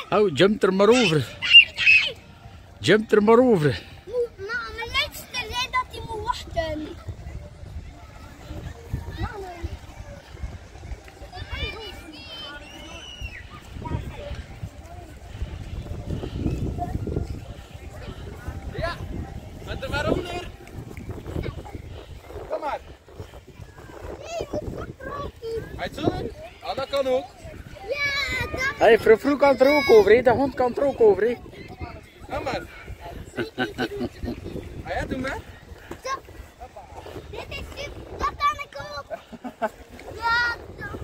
Oh, jump er maar over. Jump er maar over. Maar mijn leukste zei dat hij moet wachten. Ja, met er maar onder. Kom maar. Uit zonnen? Ah, dat kan ook. Ja, dat Hey, Frou kan er ook over, hè? De hond kan er ook over, hè? Kom maar. Ah ja, doe maar. zo. Dit is super. Dat kan ik ook. Ja, dat.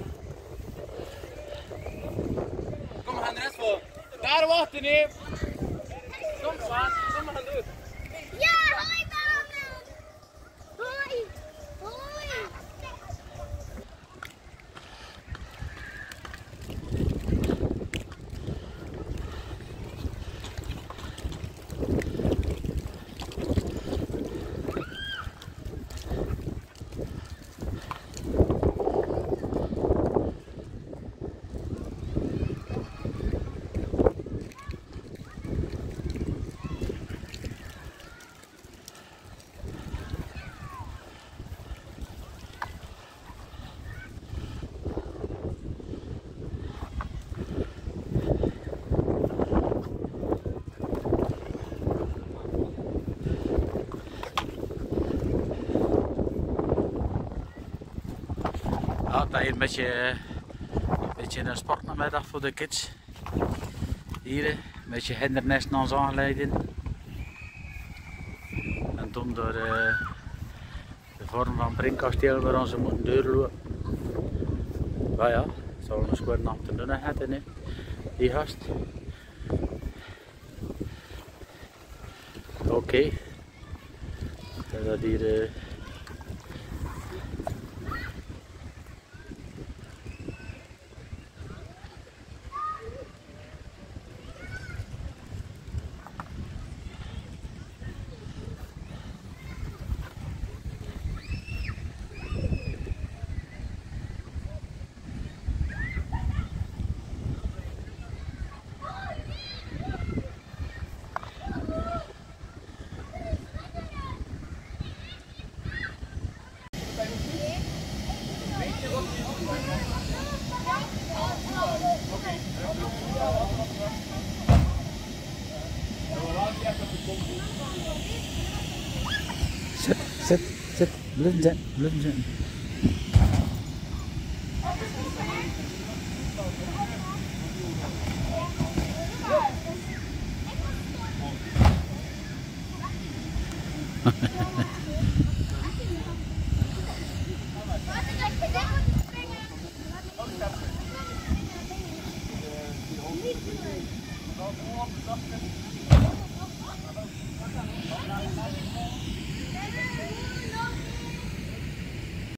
Kom, we gaan de rest voor. Daar wachten, hè. Kom, Swan. Kom, we gaan door. Ja, hoi mama. Hoi. Hoi. Ja, hier een beetje een sportnamiddag voor de kids. Hier, een beetje hindernissen aan ons aangeleiden. En toen door de vorm van Brinkasteel waar ze moeten doorlopen. Maar ja, het zal een square nacht te doen hebben, hè, die gast. Oké. Dat hier... Zit, blijven zitten.